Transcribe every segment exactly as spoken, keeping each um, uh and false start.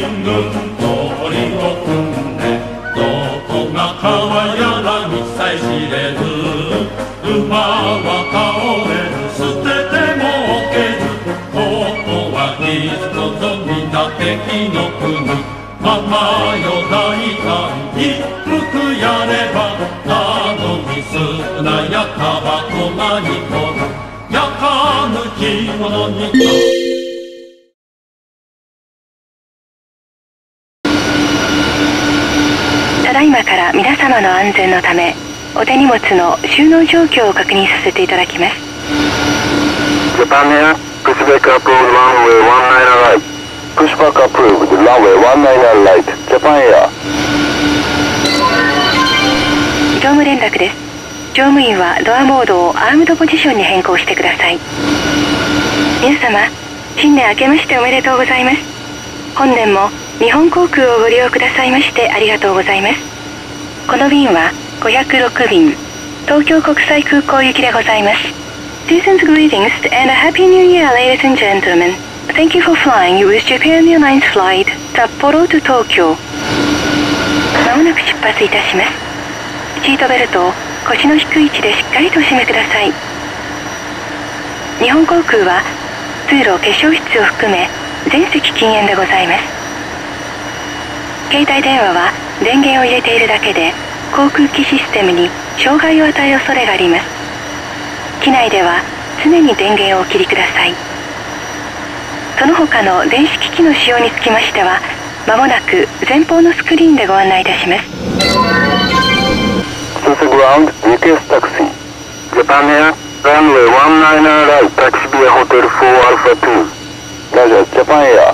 軍鳥を組んでどこが川やらにさえ知れず馬は倒れる捨てても置けずここは一つ皆敵の国ままよ大胆一服やればあのミスなやタバコがにこやかぬ着物にとただいまから皆様の安全のためお手荷物の収納状況を確認させていただきます。 Japan Air, Pacific approved runway one nine right. Pushback approved runway one nine right. Japan Air. 乗務連絡です。乗務員はドアモードをアームドポジションに変更してください。皆様、新年明けましておめでとうございます。本年も日本航空をご利用くださいましてありがとうございます。この便はごひゃくろく便、東京国際空港行きでございます。Season's greetings and a happy new year, ladies and gentlemen. Thank you for flying with Japan Airlines flight Sapporo to Tokyo. まもなく出発いたします。シートベルトを腰の低い位置でしっかりと締めください。日本航空は通路、化粧室を含め全席禁煙でございます。携帯電話は電源を入れているだけで航空機システムに障害を与える恐れがあります。機内では常に電源をお切りください。その他の電子機器の使用につきましてはまもなく前方のスクリーンでご案内いたします。 Since ground, request taxi. Japan Air, runway one nine right, taxi via Hotel four Alpha two. Roger, Japan Air.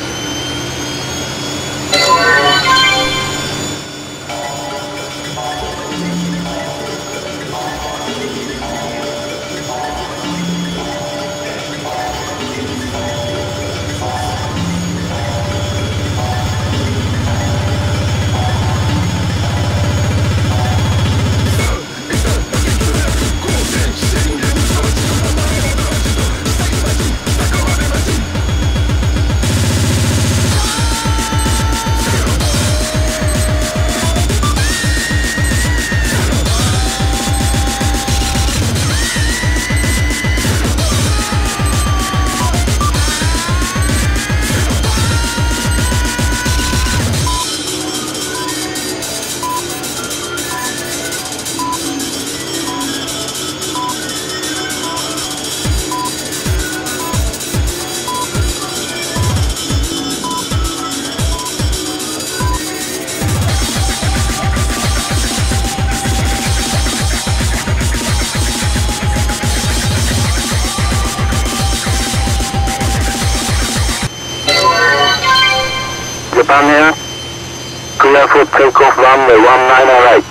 ジャパンエア、clear for takeoff runway one nine right.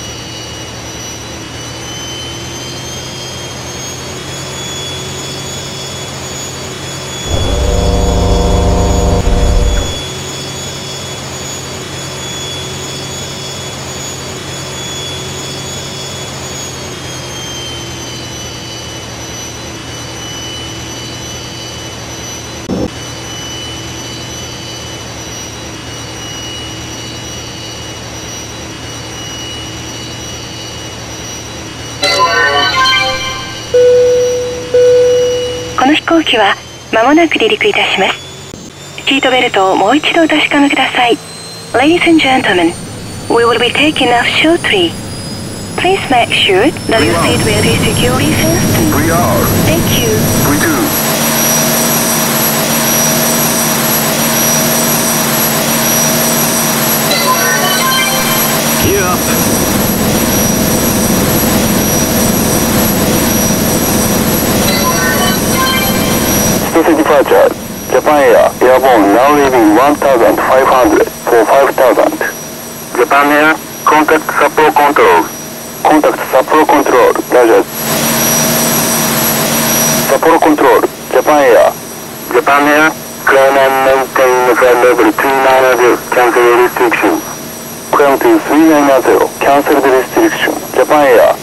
この飛行機は間もなく離陸いたします。シートベルトをもう一度お確かめください。Ladies and gentlemen, we will be taking off shortly. Please make sure that your seatbelt is securely fastened. We are. Thank you. We do. Gear up. Station departure. Japan Air, airborne now leaving one thousand five hundred for five thousand. Japan Air, contact Sapporo control. Contact Sapporo control. Roger. Sapporo control. Japan Air. Japan Air, climb and maintain flight level two nine zero. Cancel restriction. Climb to three nine zero. Cancel the restriction. Japan Air.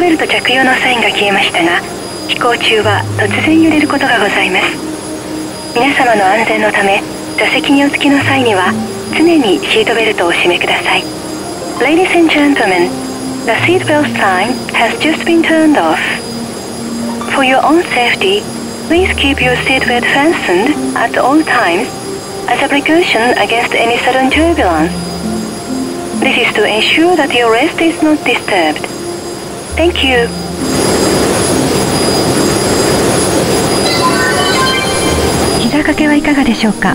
ベルト着用のサインが消えましたが、飛行中は突然揺れることがございます。皆様の安全のため、座席にお付きの際には常にシートベルトをお締めください。 Ladies and gentlemen, the seatbelt sign has just been turned off. For your own safety, please keep your seatbelt fastened at all times as a precaution against any sudden turbulence. This is to ensure that your rest is not disturbed. Thank you. 膝掛けはいかがでしょうか。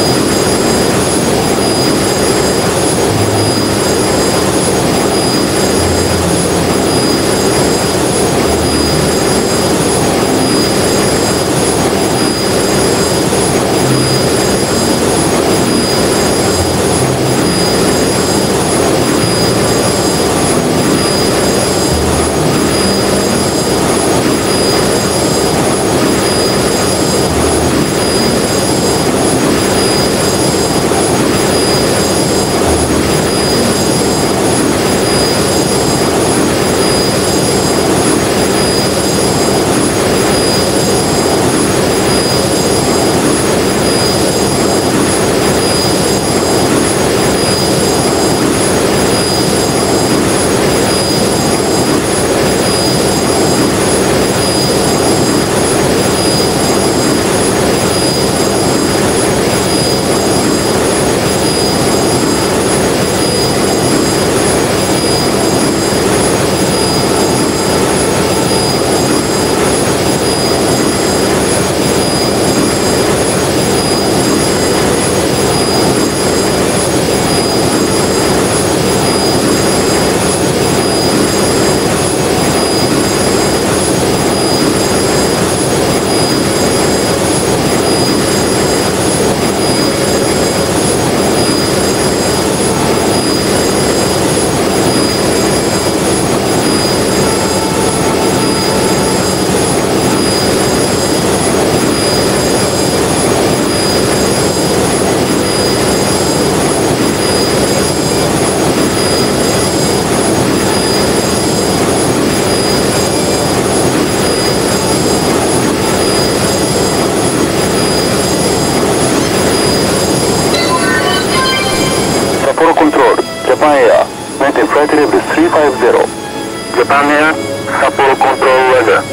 Japan Air, maintain flight level three five zero. Japan Air, Sapporo control weather.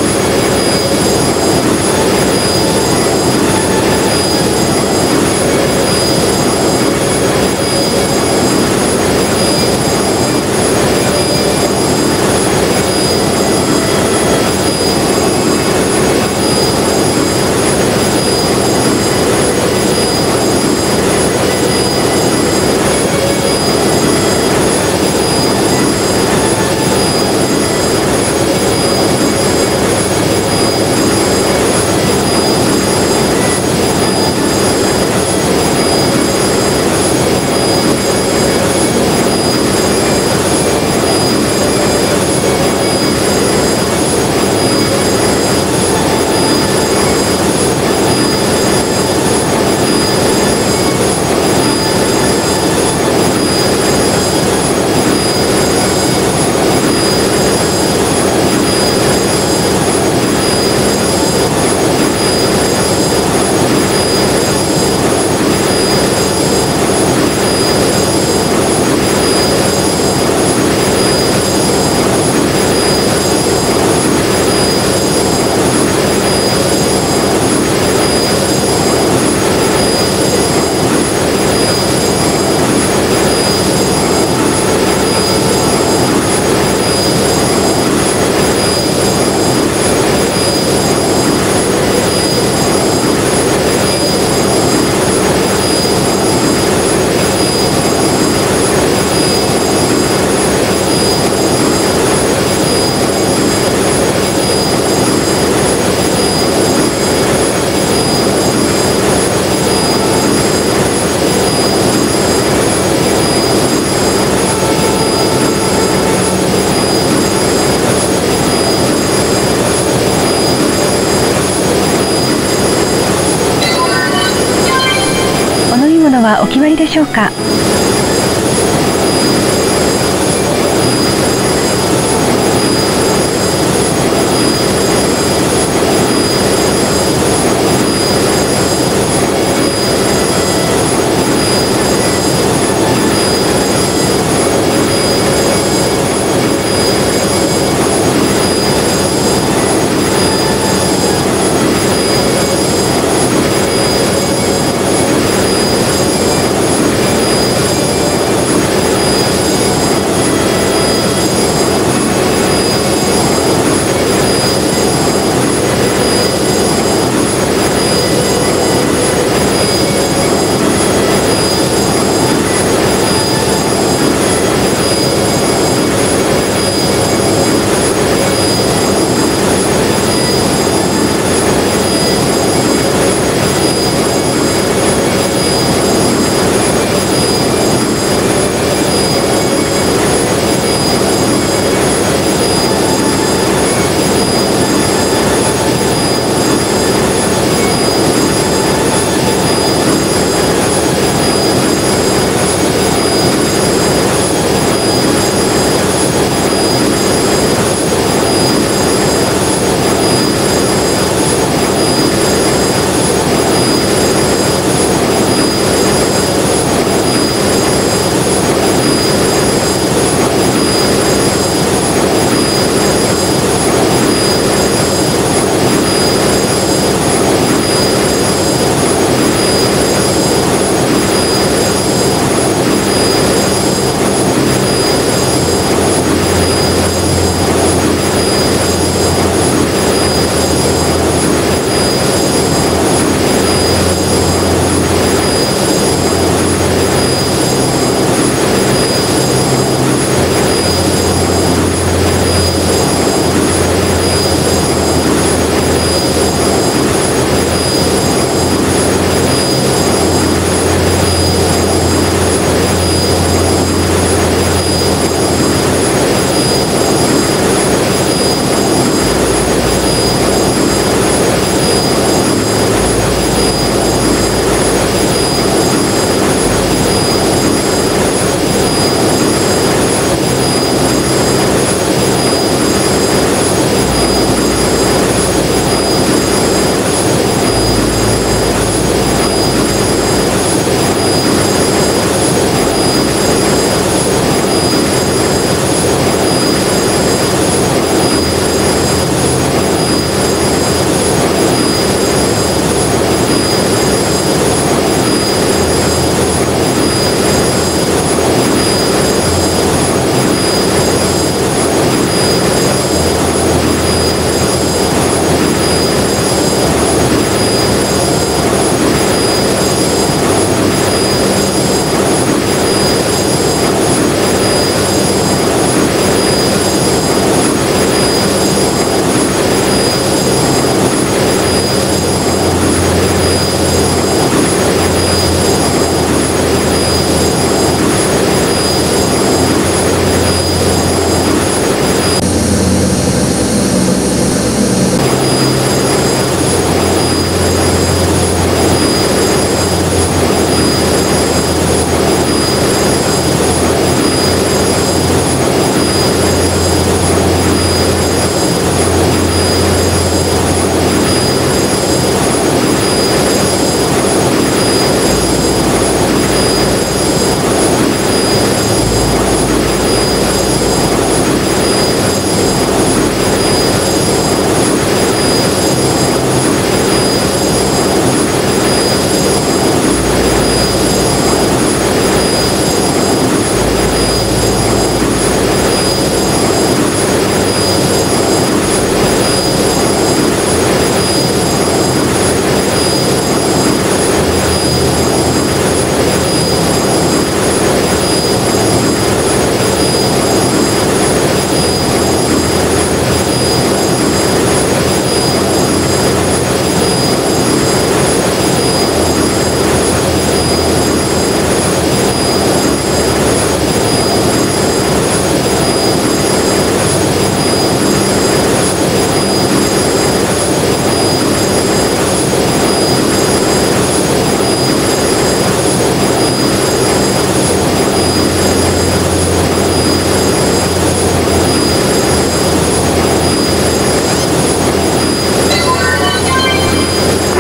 はお決まりでしょうか。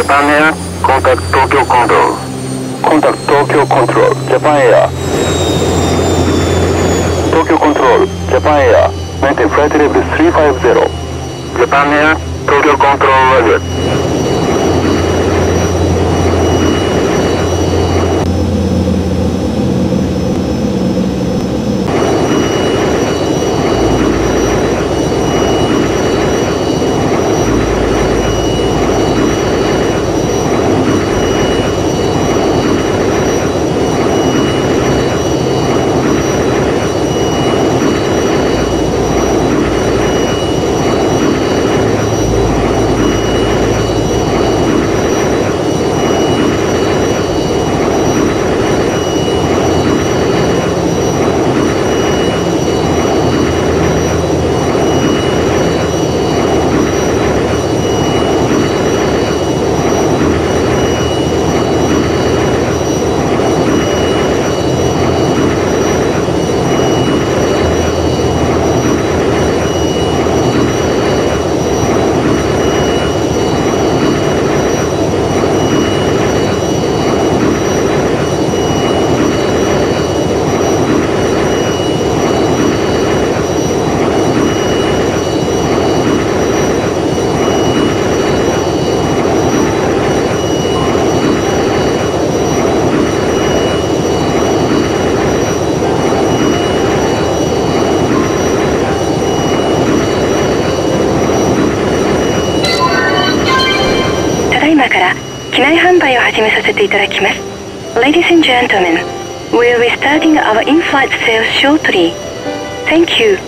Japan Air, contact Tokyo Control. Contact Tokyo Control, Japan Air. Tokyo Control, Japan Air. Maintain flight level three five zero. Japan Air, Tokyo Control, roger. 機内販売を始めさせていただきます。Ladies and gentlemen, we'll be starting our in-flight sales shortly. Thank you.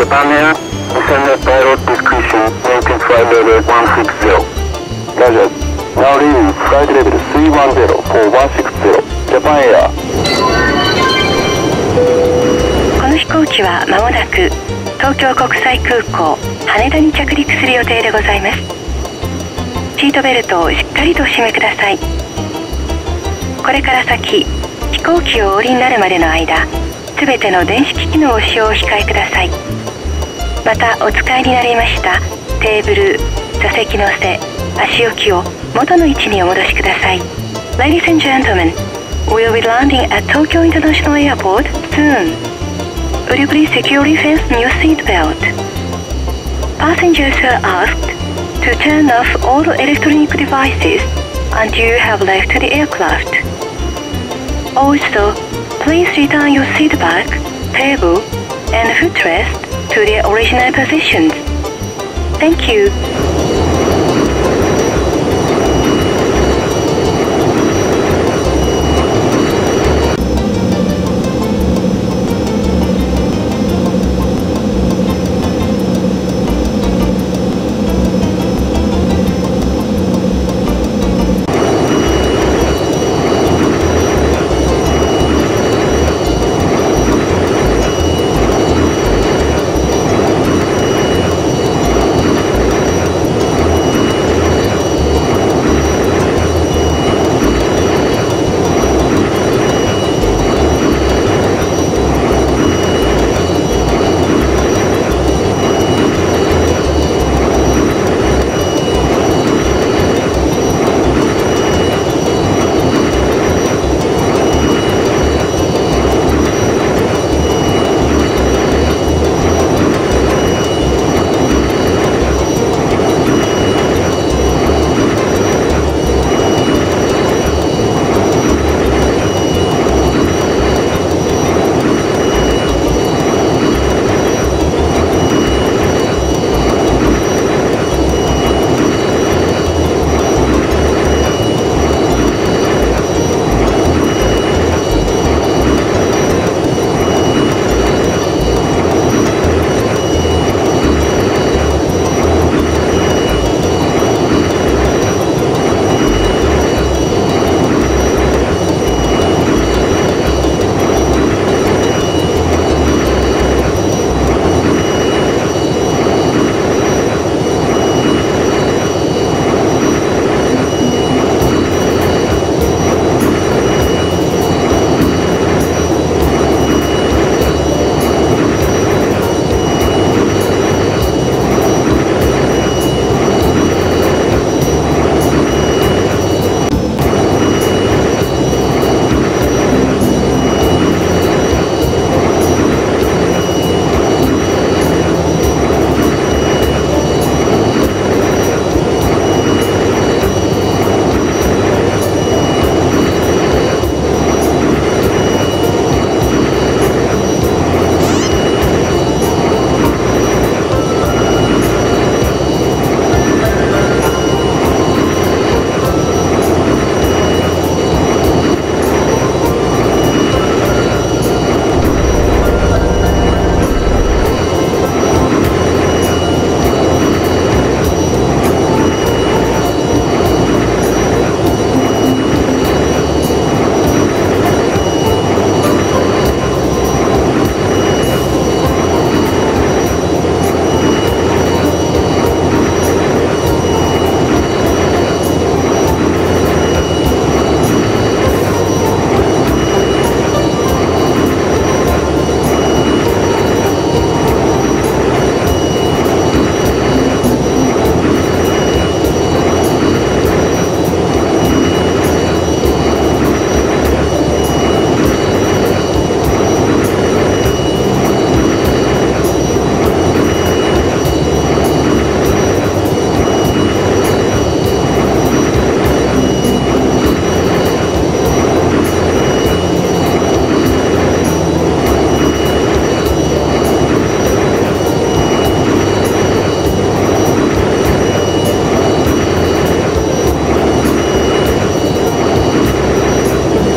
Japan Air, descended pilot discretion, maintain flight level one six zero. Roger. Now leaving flight level three one zero for one six zero. Japan Air. この飛行機は間もなく東京国際空港羽田に着陸する予定でございます。シートベルトをしっかりとお締めください。これから先飛行機をお降りになるまでの間、すべての電子機器のお使用をお控えください。またお使いになりましたテーブル、座席の背、足置きを元の位置にお戻しください。 Ladies and gentlemen, we'll be landing at Tokyo International Airport soon. Would you please securely fasten your seat belt? Passengers are asked to turn off all electronic devices until you have left the aircraft. Also, please return your seat back, table, and footrest to their original positions. Thank you.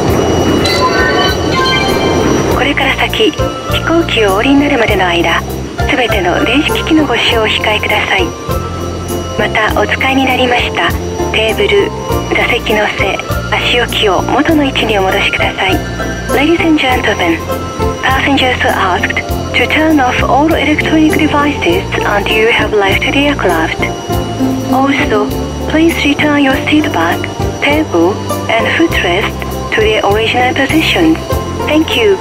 飛行機をお降りになるまでの間、 すべての電子機器のご使用をお控えください。またお使いになりましたテーブル、座席の背、足置きを元の位置にお戻しください。 Ladies and gentlemen, passengers are asked to turn off all electronic devices until you have left the aircraft. Also, please return your seat back, table, and footrest to their original positions. Thank you.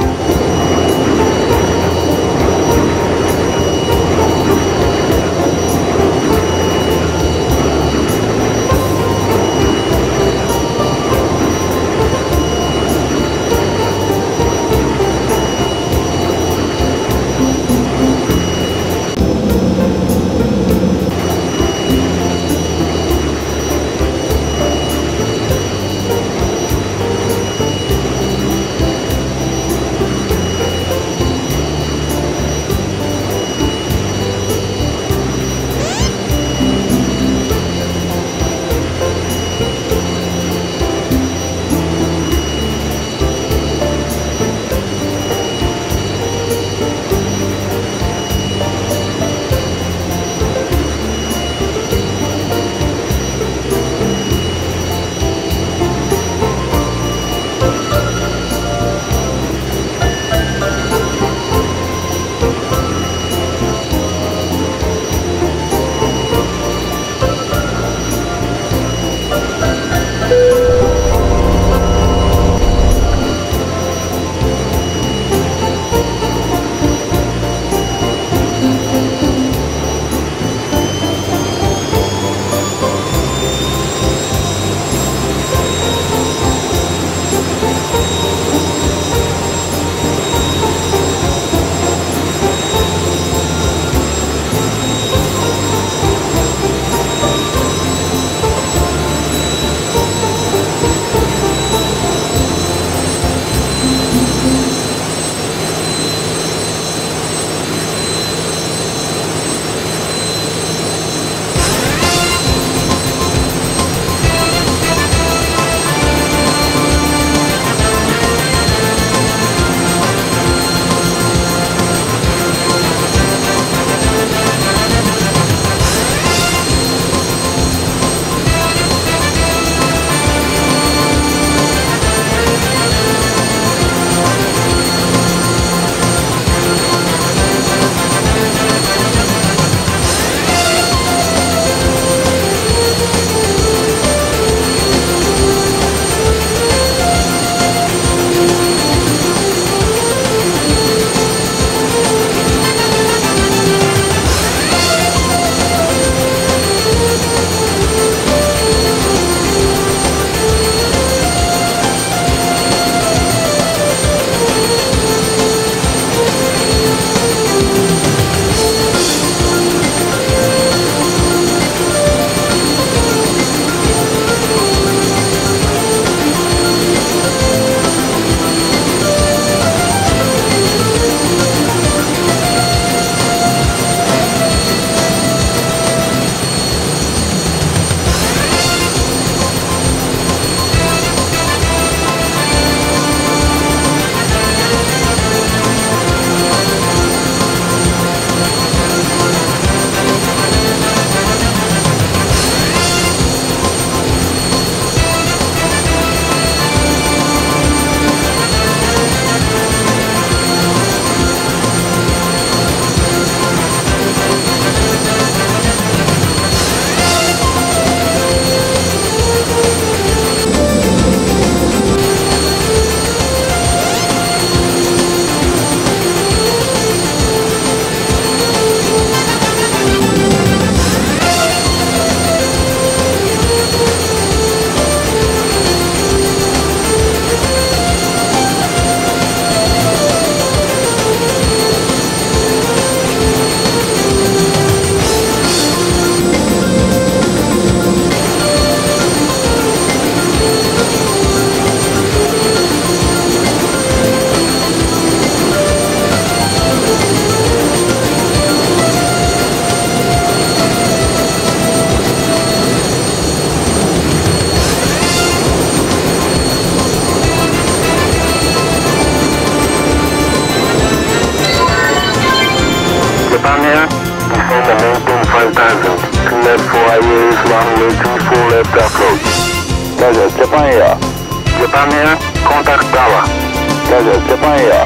Japan Air, descend and maintain five thousand, cleared for I A S one way two four left approach. Roger, Japan Air. Japan Air, contact tower. Roger, Japan Air.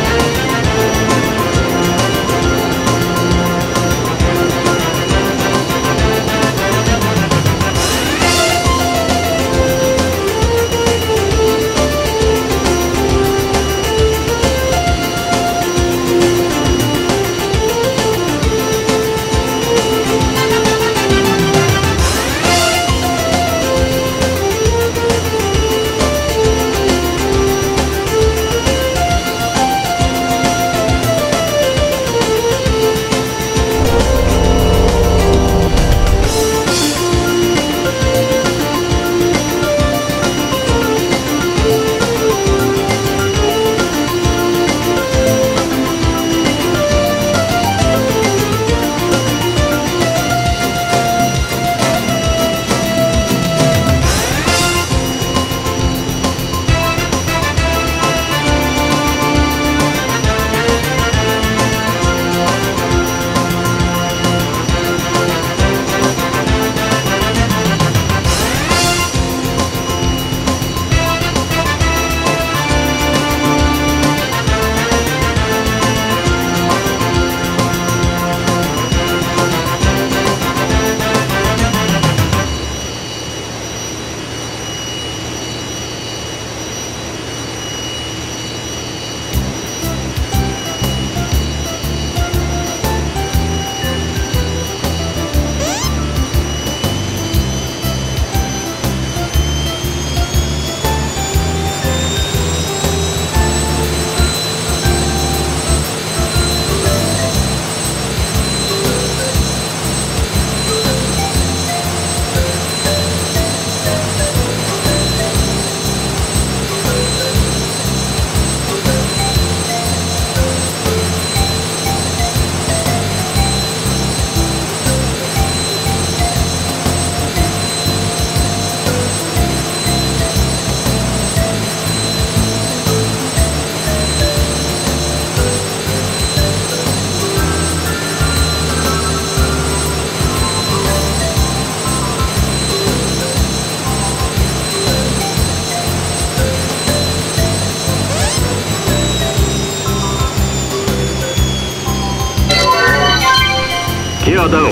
Gear down.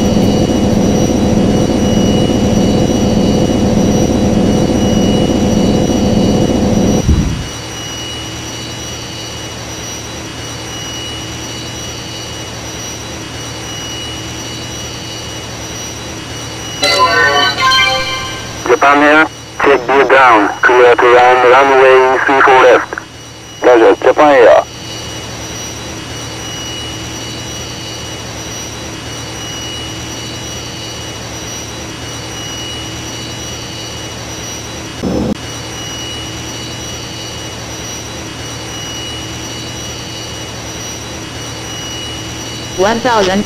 Japan Air, check gear down, clear to land runway three four left. Roger, Japan Air. one thousand.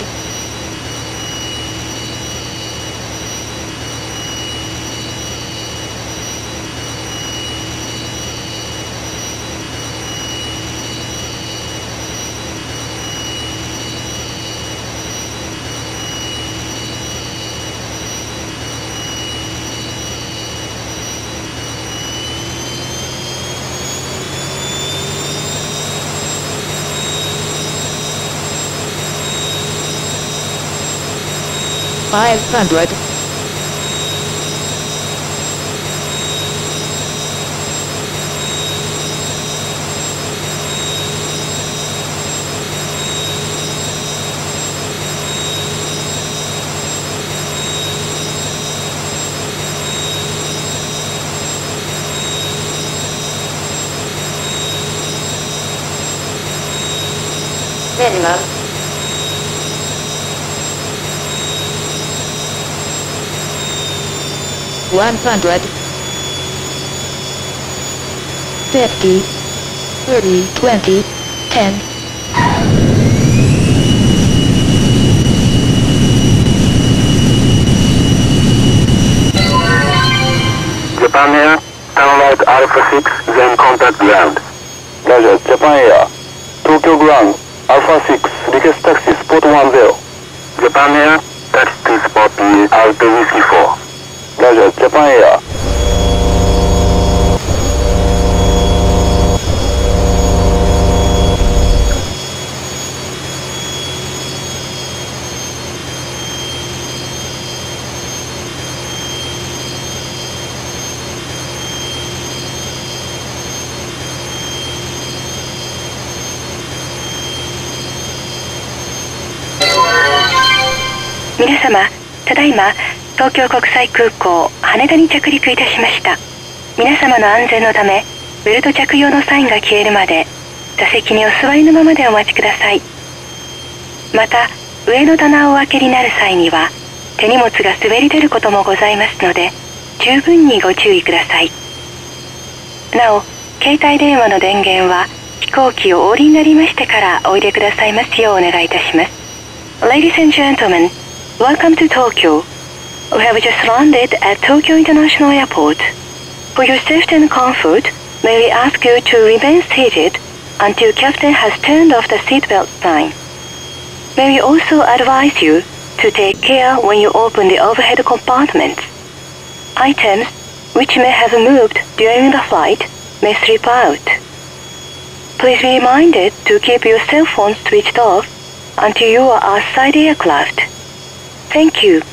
Five hundred. Minimum. One hundred. Fifty. Thirty. Twenty. Ten. Japan Air, turn right Alpha six, then contact ground. Roger, Japan Air. Tokyo ground, Alpha six, request taxi, spot Japan Air, touch to spot B out whiskey four. Roger, Japan Air. 皆様、ただいま東京国際空港羽田に着陸いたしました。皆様の安全のためベルト着用のサインが消えるまで座席にお座りのままでお待ちください。また上の棚をお開けになる際には手荷物が滑り出ることもございますので十分にご注意ください。なお携帯電話の電源は飛行機をお降りになりましてからおいでくださいますようお願いいたします。 Ladies and gentlemen, welcome to Tokyo. We have just landed at Tokyo International Airport. For your safety and comfort, may we ask you to remain seated until Captain has turned off the seatbelt sign. May we also advise you to take care when you open the overhead compartments. Items which may have moved during the flight may slip out. Please be reminded to keep your cell phone switched off until you are outside the aircraft. Thank you.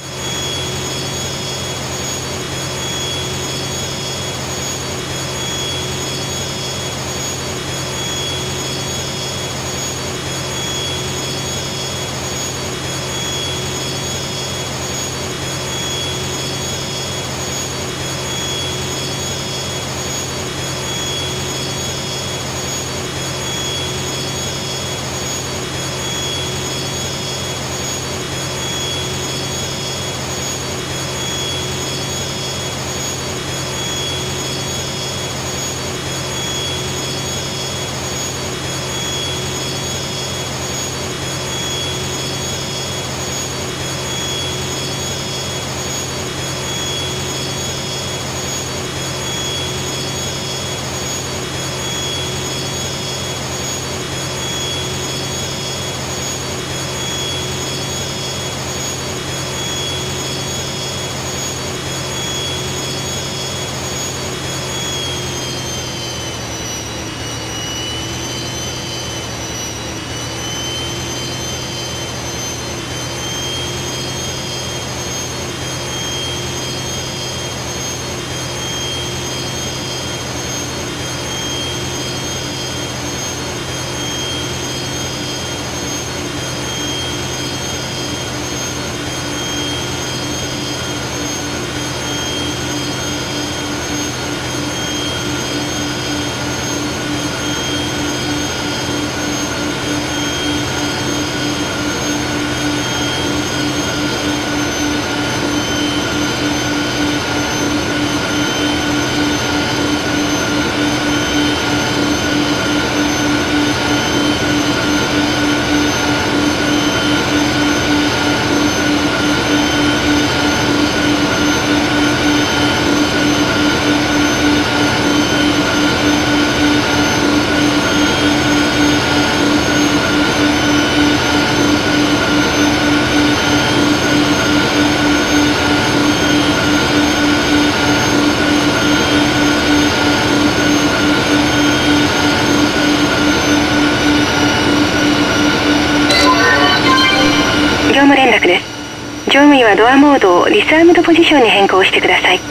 業務連絡です。乗務員はドアモードをディスアームドポジションに変更してください。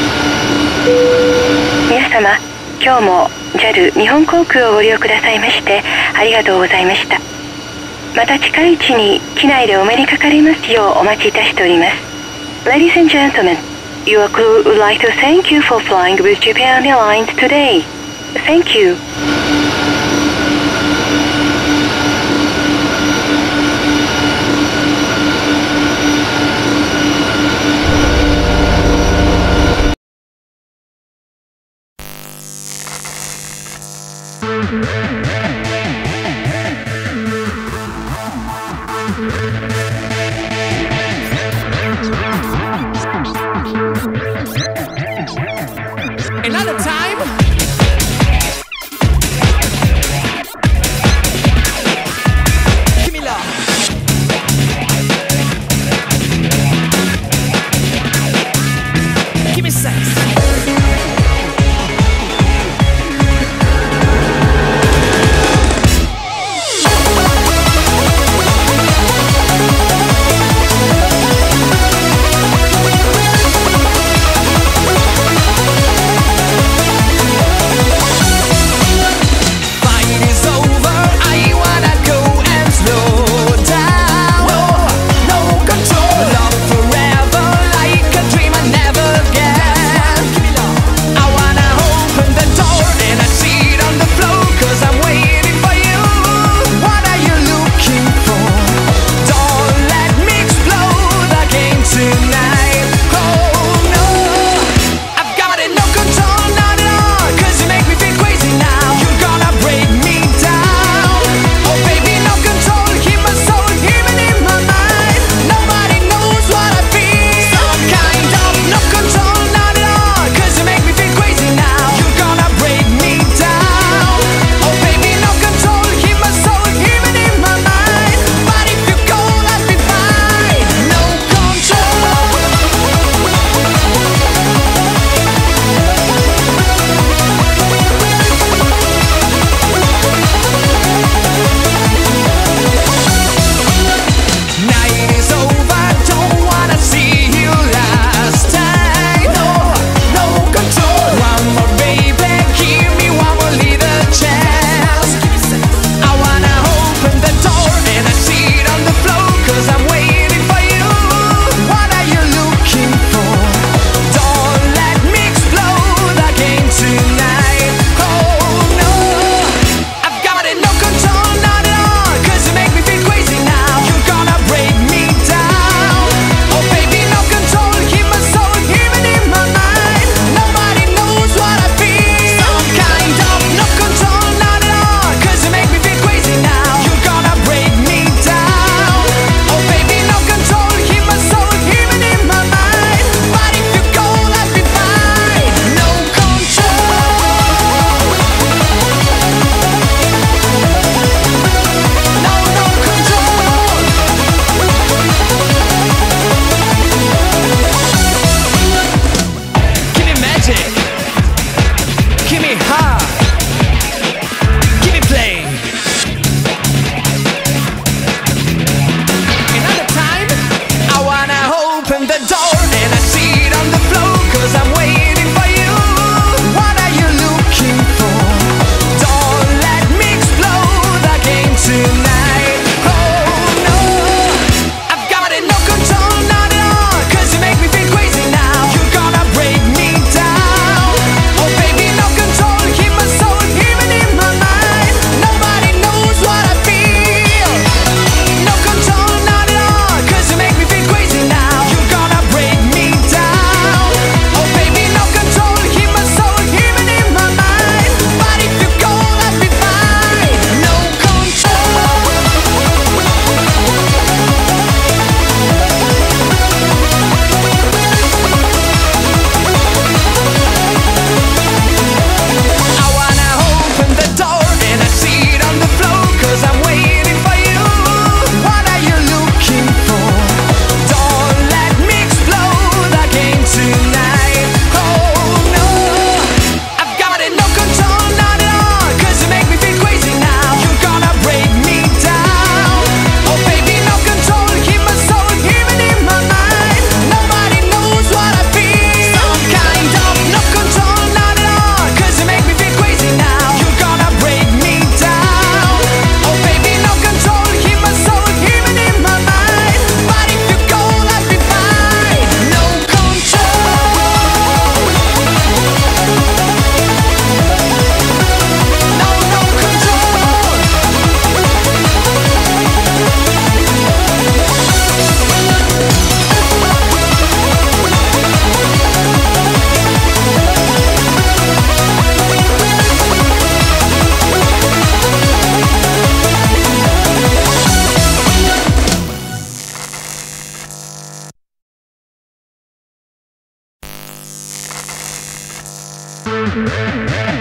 皆様、今日も ジャル 日本航空をご利用くださいましてありがとうございました。また近いうちに機内でお目にかかれますようお待ちいたしております。 Ladies and gentlemen, your crew would like to thank you for flying with Japan Airlines today. Thank you. 「 Japan